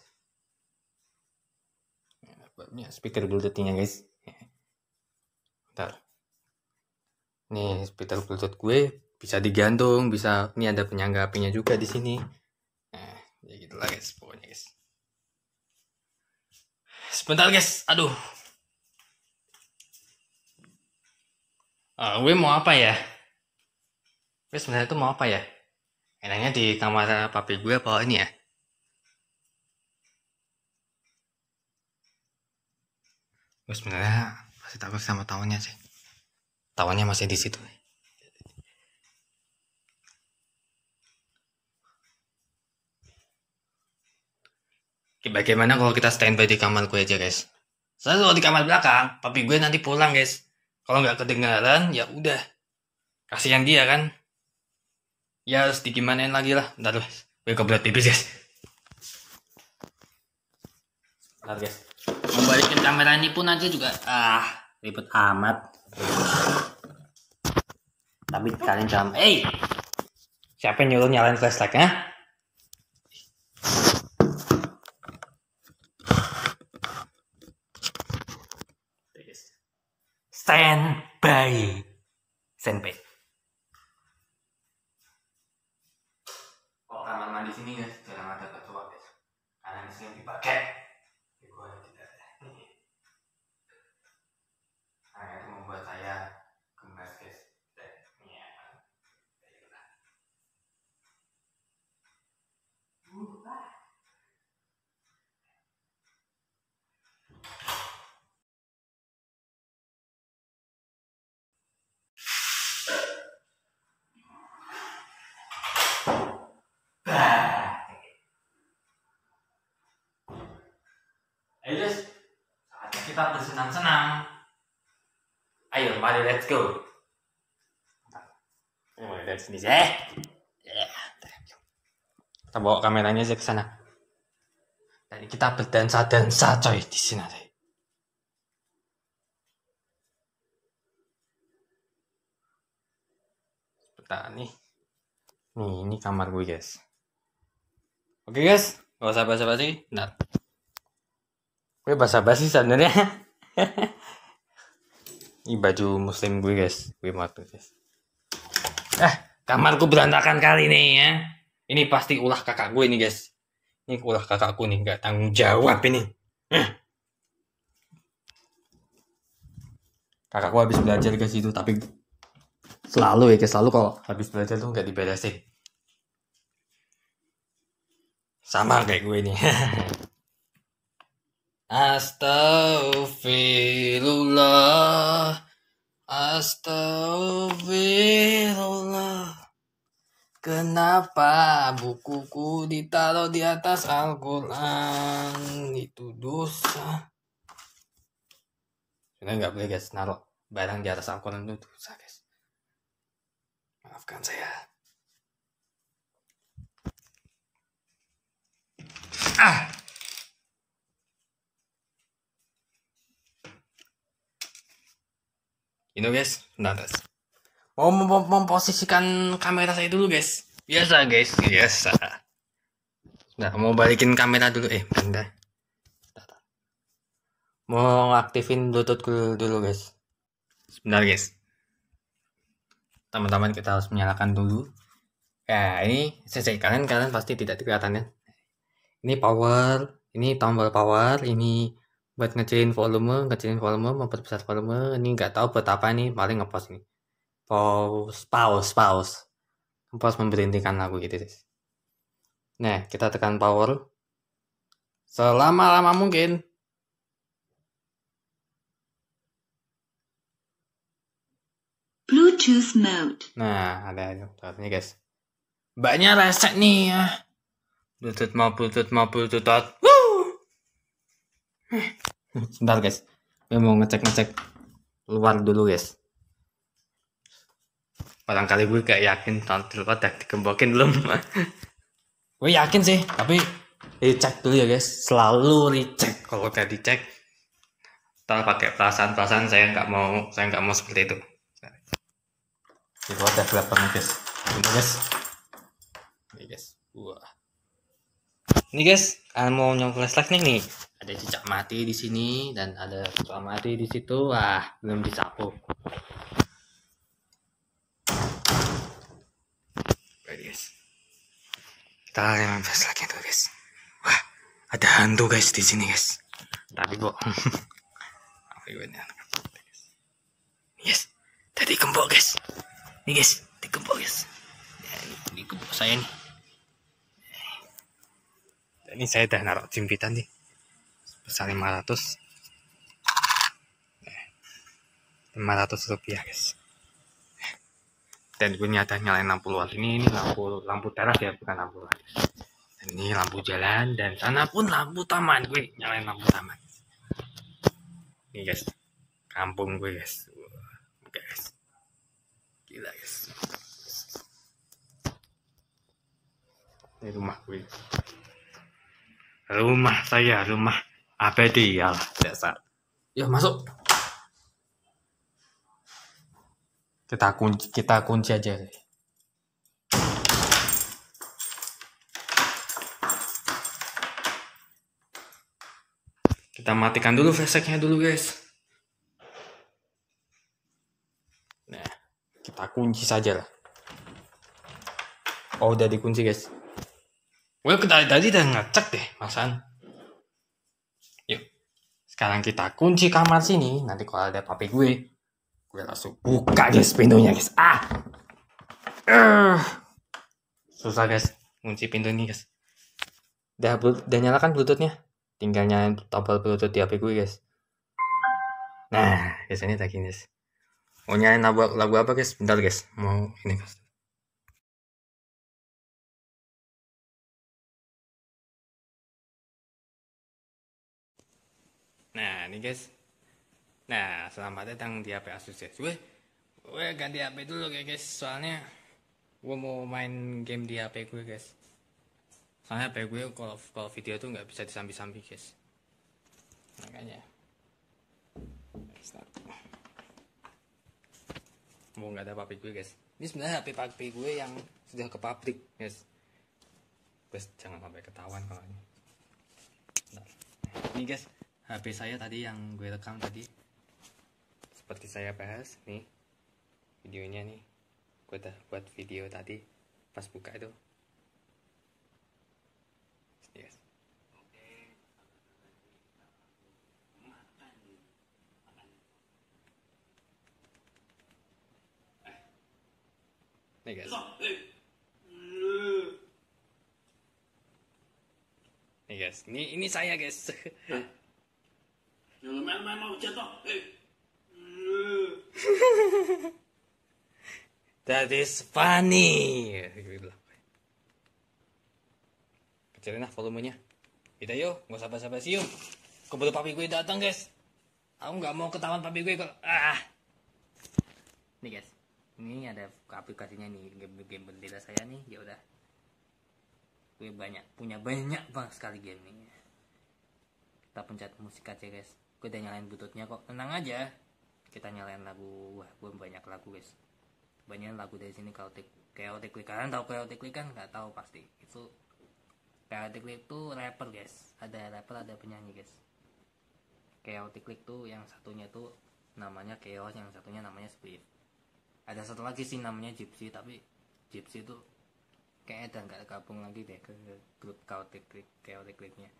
Gue punya speaker Bluetooth-nya guys. Bentar. Nih speaker Bluetooth gue bisa digantung, bisa ini ada penyangga apinya juga di sini. Nah, ya gitulah guys, pokoknya guys. Sebentar guys, aduh. Uh, gue mau apa ya? Gue sebenarnya tuh mau apa ya? Enaknya di kamar papi gue apa ini ya? Gue sebenarnya masih takut sama tawonnya sih. Tawonnya masih di situ. Bagaimana kalau kita standby di kamar gue aja guys? Soalnya kalau di kamar belakang, papi gue nanti pulang guys. Kalau nggak kedengaran, ya udah. Kasihan dia kan. Ya harus digimanain lagi lah. Bentar guys, gue kebelet pipis guys. Bentar guys. Membalikin kamera ini pun aja juga ah ribet amat. Tapi kalian jangan, eh, hey! Siapa yang nyuruh nyalain flashlight ya? Stand by. Stand by. Oh, kamar mandi sini guys, jarang ada kecoa guys. Karena ini sering dipakai. Nah, itu membuat saya gemes guys. Ayo guys, saatnya kita bersenang-senang. Ayo, mari let's go. Mulai dari sini sih. Kita bawa kameranya aja ke sana. Tadi kita berdansa-dansa coy di sini. kita nih. Nih, ini kamar gue guys. Oke guys, gak usah basa-basi. Bentar. Gue basa-basi sebenarnya. Ini baju muslim gue guys. Gue mau tuh guys. Eh, kamarku berantakan kali nih ya. Ini pasti ulah kakak gue nih guys. Ini ulah kakakku nih, gak tanggung jawab ini. Eh. Kakakku habis belajar guys itu, tapi selalu ya guys, selalu kalau habis belajar tuh gak diberesin. Sama kayak gue nih. Astaghfirullah, astaghfirullah. Kenapa bukuku ditaruh di atas Al-Quran? Itu dosa. Sebenarnya nggak boleh guys, naruh barang di atas Al-Quran itu dosa guys. Maafkan saya. Ah. Ini guys, bentar guys. Mau mem memposisikan kamera saya dulu guys. Biasa guys, biasa. Nah, mau balikin kamera dulu eh, bentar. Mau aktifin bluetooth dulu guys. Sebentar guys. Teman-teman kita harus menyalakan dulu. Ya, ini saya kalian kalian pasti tidak kelihatan ya. Ini power, ini tombol power, ini buat ngecilin volume, ngecilin volume, memperbesar volume. Ini nggak tahu buat apa nih, paling ngepost ini. Pause, pause, pause. Pause memberhentikan lagu gitu guys. Nah, kita tekan power selama-lama mungkin. Bluetooth mode. Nah, ada ini guys. Mbaknya resek nih ya. Bluetooth mau Bluetooth mau Bluetooth. Sebentar guys. Gue mau ngecek-ngecek luar dulu guys. Barangkali gue gak yakin kalau udah dikembokin belum. Gue yakin sih, tapi dicek dulu ya guys. Selalu dicek. Kalau gak dicek, ntar pakai perasaan-perasaan saya nggak mau, saya nggak mau seperti itu. Itu ada berapa nih guys? Ini guys. Ini guys. Wah. Ini guys, kalian mau nyong flashlight nih nih. Ada cicak mati di sini dan ada cicak mati di situ. Wah, belum disapu. Oke guys. Kita lihat flashlightnya tuh guys. Wah, ada hantu guys di sini guys. Tapi bohong. Yes, tadi gembok guys. Ini guys, digembok guys. Ya, ini digembok saya nih. Ini saya udah naruh jimpitan nih sebesar lima ratus lima ratus rupiah guys. Dan gue nyata nyalain lampu luar. Ini, ini lampu lampu teras ya, bukan lampu luar. Dan ini lampu jalan, dan sana pun lampu taman. Gue nyalain lampu taman. Ini guys, kampung gue guys. Oke guys, gila guys. Ini rumah gue. Rumah saya, rumah abadi ya dasar. Yuk masuk. Kita kunci, kita kunci aja. Kita matikan dulu flashlight-nya dulu guys. Nah, kita kunci saja lah. Oh, udah dikunci guys. Gue tadi tadi udah ngecek deh, Masan. Yuk, sekarang kita kunci kamar sini. Nanti kalau ada papi gue, gue langsung buka guys pintunya guys. Ah, uh. Susah guys, kunci pintu ini guys. Udah, udah nyalakan bluetoothnya. Tinggal nyalain tombol bluetooth di H P gue guys. Nah, biasanya tak gini guys. Mau nyalain lagu, lagu apa guys? Bentar guys, mau ini guys. Nah, ini guys. Nah, selamat datang di H P Asus guys. Gue, gue ganti H P dulu guys, soalnya gue mau main game di H P gue guys. Soalnya H P gue kalau kalau video tuh nggak bisa disambi-sambi guys. Makanya. mau nggak ada pabrik gue guys. Ini sebenarnya H P pabrik gue yang sudah ke pabrik guys. Guys jangan sampai ketahuan kalau ini. Nah, ini guys H P saya tadi yang gue rekam tadi. Seperti saya bahas nih videonya nih. Gue udah buat video tadi pas buka itu. Yes. Nih guys. Nih guys, ini ini saya guys. That is funny. Kecilin lah volumenya. Kita yuk, nggak usah basa-basi yuk. Keburu papi gue datang guys. Aku nggak mau ketahuan papi gue kalau ah. Nih guys, ini ada aplikasinya nih, game-game bendera saya nih. Ya udah, gue banyak punya banyak banget sekali game nih. Kita pencet musik aja guys. Gue udah nyalain bututnya kok, tenang aja. Kita nyalain lagu, wah gue banyak lagu guys. Banyak lagu dari sini. Kalau Chaotic Click, kalian tahu Chaotic Click kan? Nggak tahu pasti. Itu Chaotic Click tuh rapper guys. Ada rapper, ada penyanyi guys. Chaotic Click tuh yang satunya tuh namanya Chaos, yang satunya namanya Swift. Ada satu lagi sih namanya Gypsy, tapi Gypsy tuh kayaknya udah nggak gabung lagi deh ke grup Chaotic Click, Chaotic Clicknya.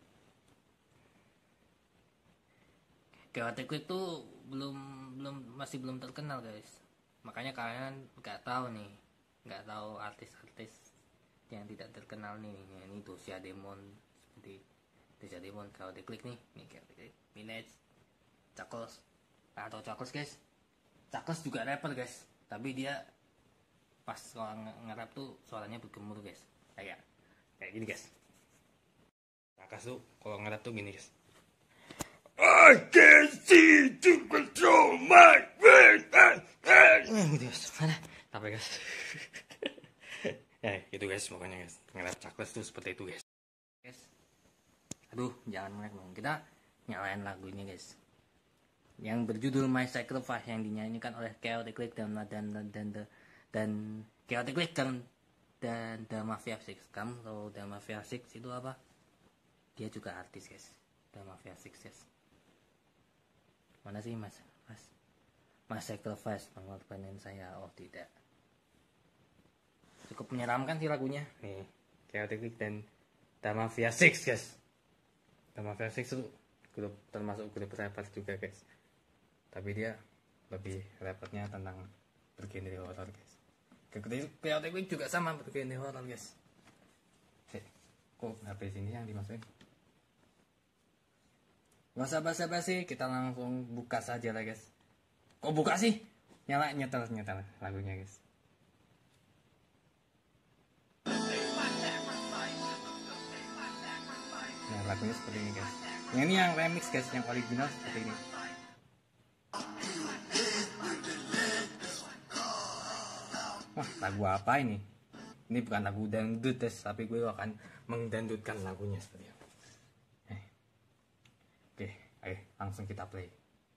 Chaotic Click tuh belum belum masih belum terkenal guys. Makanya kalian nggak tahu nih, nggak tahu artis-artis yang tidak terkenal nih. Ini Dosia Demon, seperti Dosia Demon, Chaotic Click nih, nih Chaotic Click, Minaj, Chuckles, atau Chuckles guys. Chuckles juga rapper guys, tapi dia pas kalau nge-rap tuh suaranya bergemuruh guys, kayak kayak gini guys. Chuckles tuh kalau nge-rap tuh gini guys. I can see to control my brain. Tapi guys, ya gitu guys, pokoknya guys, nge-rap Chuckles tuh seperti itu guys. Guys, aduh jangan melek dong. Kita nyalain lagu ini guys, yang berjudul My Sacrifice, yang dinyanyikan oleh Chaotic Click dan dan dan dan dan, dan Chaotic Click dan dan The Mafia Six. Kamu tahu The Mafia Six itu apa? Dia juga artis guys, The Mafia Six guys. Mana sih mas? Mas, My Sacrifice, pengorbanan saya. Oh tidak, cukup menyeramkan sih lagunya. Nih Chaotic Click dan The Mafia Six guys. The Mafia Six itu grup, termasuk grup rapper juga guys, tapi dia lebih rappernya tentang bergenre horror guys. Chaotic Click juga sama bergenre horror guys. Cek, kok H P sini yang dimasukin? Gak usah basa-basi, kita langsung buka saja lah guys. Kok buka sih? Nyala, nyetel nyetel lagunya guys. Nah lagunya seperti ini guys. Yang ini yang remix guys, yang original seperti ini. Wah lagu apa ini? Ini bukan lagu dangdut guys, tapi gue akan mengdandutkan lagunya seperti ini. Eh. Oke, ayo langsung kita play.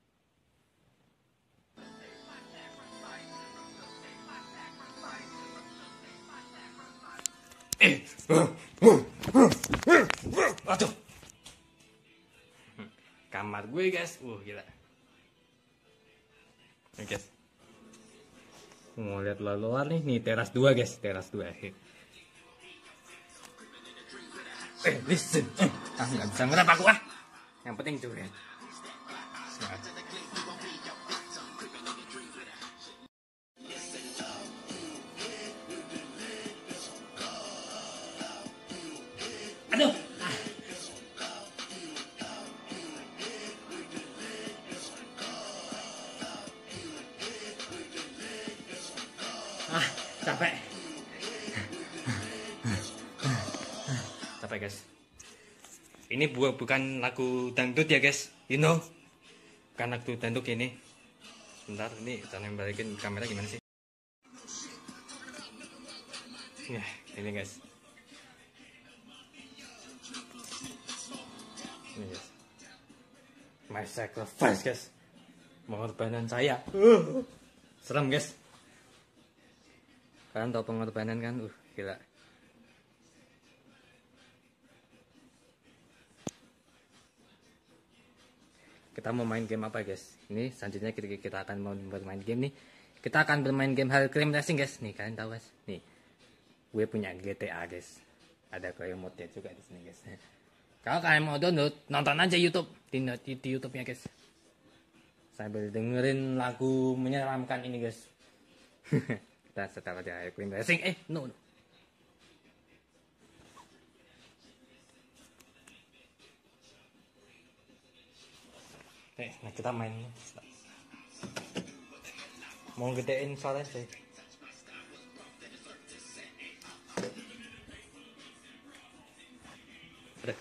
Eh, aduh, kamar gue guys, uh gila. Oke guys, mau lihat luar nih, nih teras dua guys, teras dua. Eh, listen, eh, ah nggak bisa ngerap aku ah. Yang penting tuh ya. Nah. Aduh. Ah, capek. Capek guys. Ini bu bukan lagu dangdut ya guys, you know. Bukan lagu dangdut ini. Sebentar, ini cara balikin kamera gimana sih? Ya, ini guys. Ini guys, My Sacrifice guys, pengorbanan saya. Uh. serem guys. Kalian tahu pengorbanan kan? Uh, gila. Kita mau main game apa guys? Ini selanjutnya kita, kita akan mau bermain game nih. Kita akan bermain game Hell Crime Racing guys. Nih kalian tahu guys? Nih, gue punya G T A guys. Ada kayak mode juga di sini guys. Kalau kalian mau download, nonton aja YouTube di, di, di YouTube-nya guys. Sambil dengerin lagu menyeramkan ini guys. Kita setel aja Hell Crime Racing. Eh, no. no. Eh, nah kita main. Mau gedein soalnya sih. Udah.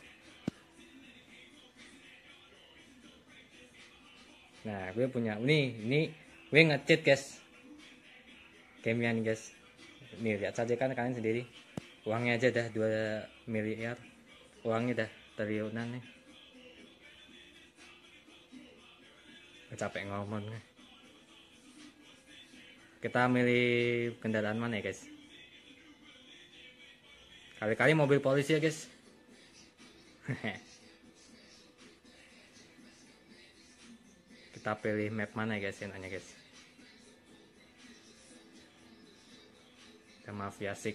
Nah, gue punya ini, ini gue nge-cheat guys. Gamenya nih guys. Nih lihat saja kan kalian sendiri. Uangnya aja dah dua miliar. Uangnya dah triliunan nih. Capek ngomong. Kita milih kendaraan mana ya guys? Kali-kali mobil polisi ya guys. Kita pilih map mana ya guys enaknya guys? Kita Mafia enam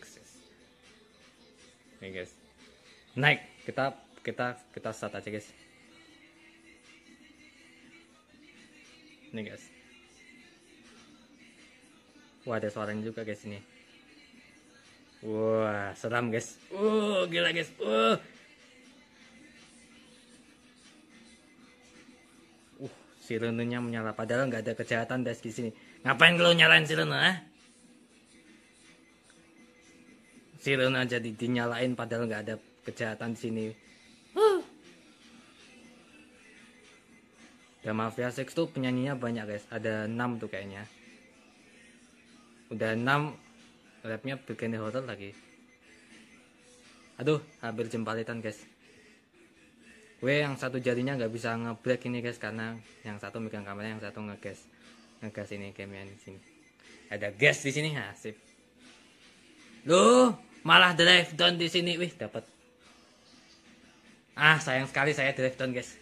nih guys. Naik, kita kita kita start aja guys. Nih guys. Wah, ada suaranya juga guys ini. Wah, seram guys. Uh, gila guys. Uh. Uh, sirenenya menyala padahal nggak ada kejahatan guys di sini. Ngapain kalau nyalain sirene, ah? Sirene aja di dinyalain padahal nggak ada kejahatan di sini. Uh. The Mafia enam tuh penyanyinya banyak guys, ada enam tuh kayaknya. Udah enam, rapnya bikin horror lagi. Aduh, hampir jempalitan guys. Gue yang satu jarinya nggak bisa ngebreak ini guys karena yang satu megang kamera, yang satu ngegas, ngegas ini gamenya di sini. Ada gas di sini, asik. Loh, malah drive down di sini, wih dapat. Ah, sayang sekali saya drive down guys.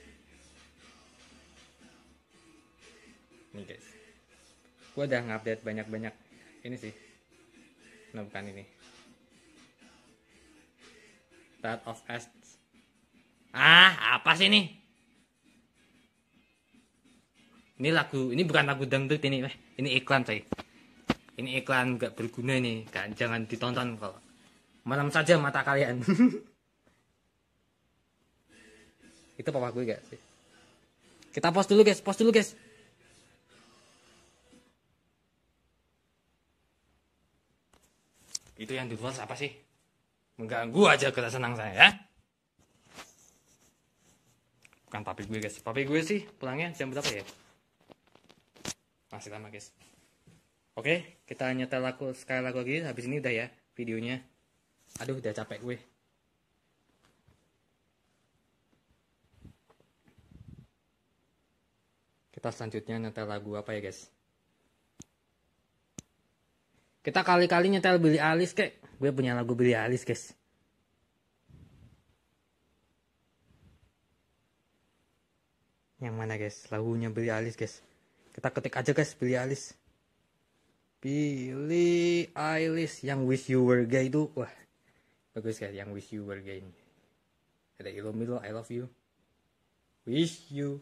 Nih guys, gue udah ngupdate banyak-banyak ini sih. Nah bukan ini, Start of Us. Ah, apa sih ini? Ini lagu, ini bukan lagu dangdut ini, eh, ini iklan coy. Ini iklan gak berguna nih, kan? Jangan ditonton kalau malam saja mata kalian. Itu papa gue gak sih? Kita pause dulu guys, pause dulu guys. Itu yang di luar apa sih? Mengganggu aja kesenang saya ya. Bukan papi gue guys. Papi gue sih pulangnya jam berapa ya? Masih lama guys. Oke, kita nyetel lagu sekali lagu lagi. Habis ini udah ya videonya. Aduh, udah capek gue. Kita selanjutnya nyetel lagu apa ya guys? Kita kali-kali nyetel Billie Eilish kek. Gue punya lagu Billie Eilish guys. Yang mana guys? Lagunya Billie Eilish guys. Kita ketik aja guys Billie Eilish. Billie Eilish yang Wish You Were Gay itu. Wah, bagus guys yang Wish You Were Gay. Ada Ilo Milo, I Love You. Wish You.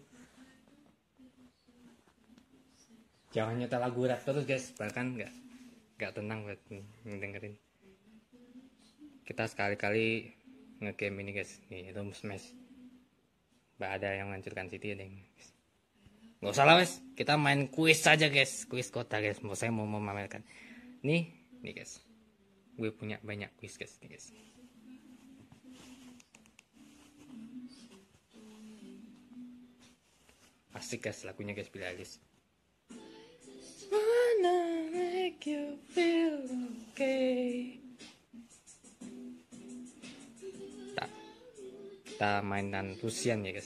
Jangan nyetel lagu rap terus guys. Bahkan enggak gak tenang buat dengerin. Kita sekali-kali ngegame ini guys. Nih Room Smash. Mbak ada yang menghancurkan City ada yang nggak usah lah guys. Kita main kuis saja guys. Kuis kota guys. Mau saya mau memamerkan. Nih, nih guys. Gue punya banyak kuis guys. Nih guys. Asik guys lagunya guys Billie Eilish. Wanna make you feel okay. Kita, kita mainan Rusian ya guys.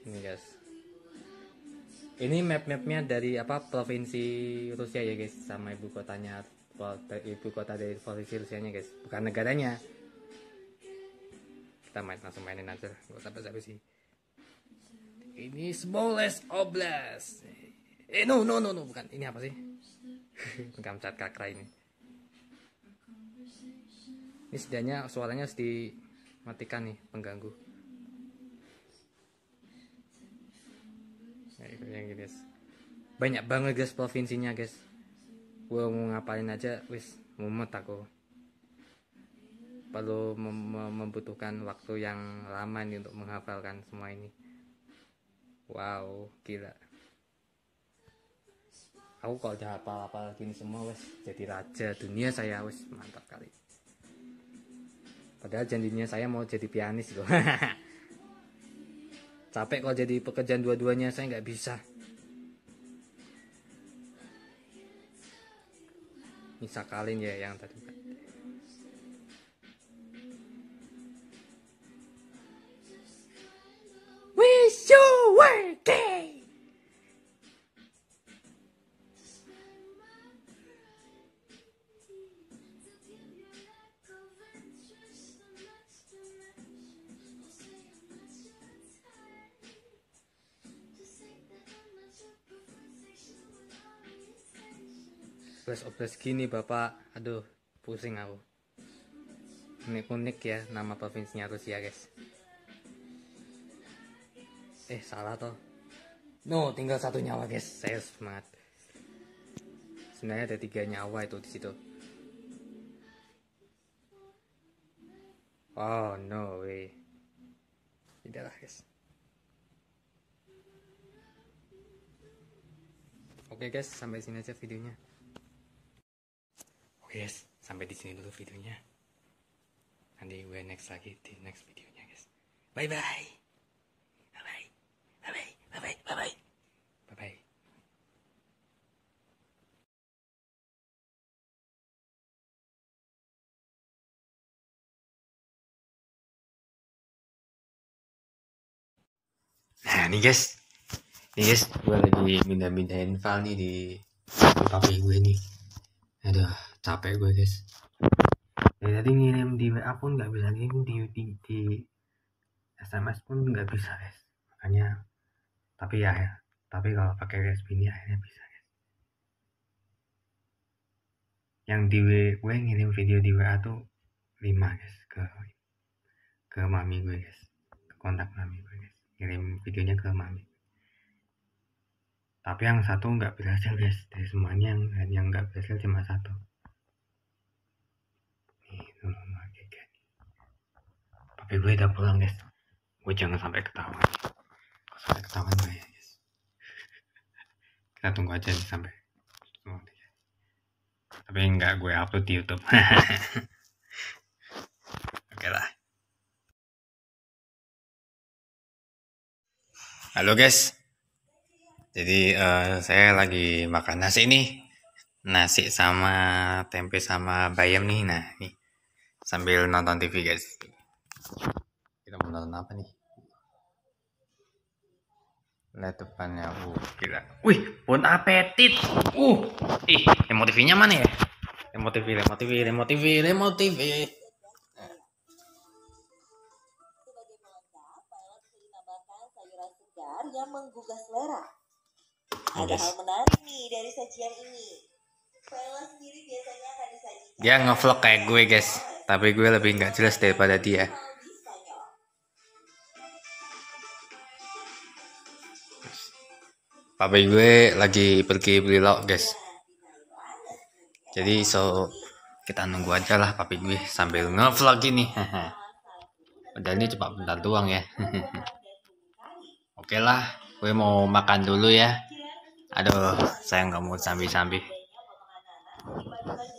Ini guys, ini map-mapnya dari apa provinsi Rusia ya guys, sama ibu kotanya, ibu kota dari provinsi Rusianya guys, bukan negaranya. Kita main langsung mainin aja, nggak usah basa sih. Ini Smolensk Oblast. Eh no no no no bukan, ini apa sih? Gamcat kakra ini. Ini setidaknya suaranya harus dimatikan nih, pengganggu. Nah, itu yang guys. Banyak banget guys provinsinya guys. Gue mau ngapain aja, wis mumet aku. Perlu mem membutuhkan waktu yang lama nih untuk menghafalkan semua ini. Wow, gila. Aku kalau udah hafal-hafal gini semua wes jadi raja dunia saya, wes mantap kali. Padahal janjinya saya mau jadi pianis loh. Capek kalau jadi pekerjaan dua-duanya, saya nggak bisa. Ini sakalin ya yang tadi. Wish you were gay. Oblas-oblas gini bapak, aduh pusing aku. Unik-unik ya nama provinsinya Rusia guys. Eh salah toh. No, tinggal satu nyawa guys, saya semangat. Sebenarnya ada tiga nyawa itu di situ. Oh no way. Tidaklah guys. Oke guys, sampai sini aja videonya. Oke guys, sampai di sini dulu videonya. Nanti gue next lagi di next videonya guys. Bye bye. Bye bye. Bye bye. Bye bye. Bye bye. Bye bye. Nah nih guys, nih guys, gue lagi mindah-mindahin file nih di H P gue nih. Aduh, capek gue guys. Ya tadi ngirim di W A pun nggak bisa, ngirim di, di, di S M S pun nggak bisa guys. Makanya, tapi ya, ya tapi kalau pakai U S B ini akhirnya bisa guys. Yang di gue ngirim video di W A tuh lima guys ke ke mami gue guys, ke kontak mami gue guys. Ngirim videonya ke mami. Tapi yang satu nggak berhasil guys, dari semuanya yang yang nggak berhasil cuma satu. Nih, tuh lagi kan. Tapi gue udah pulang guys. Gue jangan sampai ketahuan. Kalau sampai ketahuan gue ya guys. Kita tunggu aja nih sampai. Tapi nggak gue upload di YouTube. Oke lah. Halo guys. Jadi uh, saya lagi makan nasi nih, nasi sama tempe sama bayam nih. Nah nih sambil nonton T V guys. Kita mau nonton apa nih? Lihat depannya, uh gila. Wih, Bon Appetit. Uh, ih, remote T V-nya mana ya? Remote T V, remote T V, remote T V, remote T V. Yang menggugah selera. Ada hal menarik nih dari sajian ini. Paella sendiri biasanya akan disajikan. Dia ngevlog kayak gue guys, tapi gue lebih nggak jelas daripada dia. Papi gue lagi pergi beli lauk guys. Jadi so kita nunggu aja lah papi gue sambil ngevlog ini. Padahal ini cuma bentar doang ya. Oke lah, gue mau makan dulu ya. Aduh, saya nggak mau sambil-sambil.